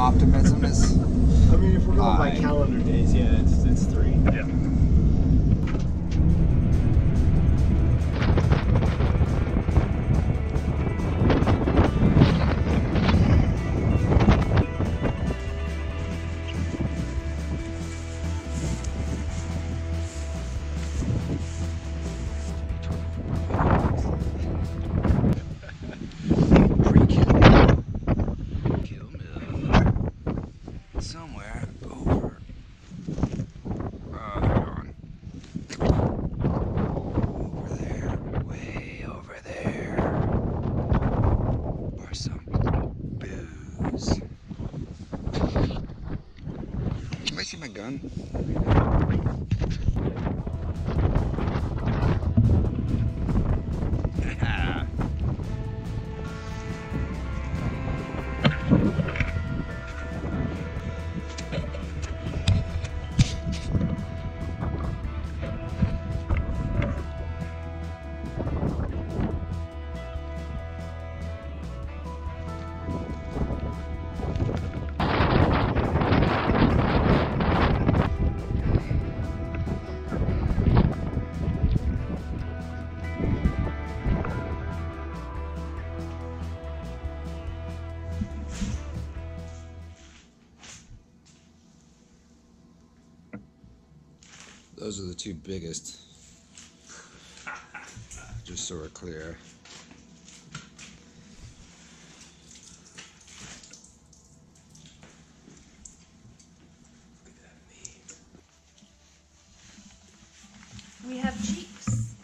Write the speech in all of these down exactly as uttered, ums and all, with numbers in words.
optimism is. I mean, if we're going by high. calendar days, yeah, it's it's three. Yeah. Somewhere over. Oh, they're gone. Over there, way over there, are some booze. Can I see my gun? Those are the two biggest, just so we're clear. We have cheeks.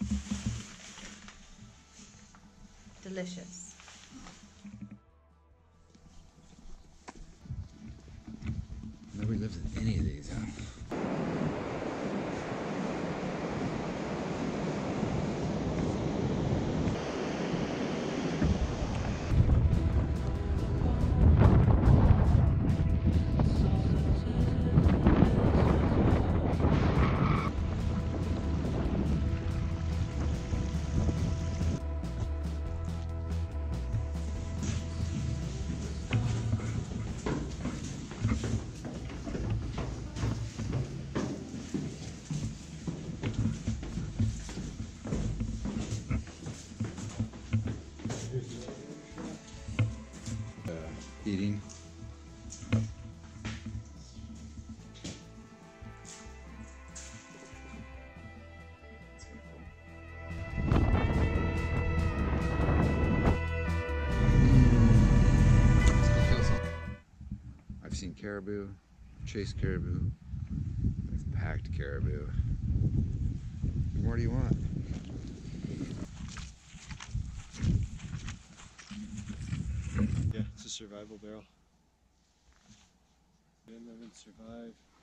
Delicious. Nobody lives in any of these, huh? Eating. I've seen caribou, chased caribou, I've packed caribou. What more do you want? Yeah, it's a survival barrel. And then survive.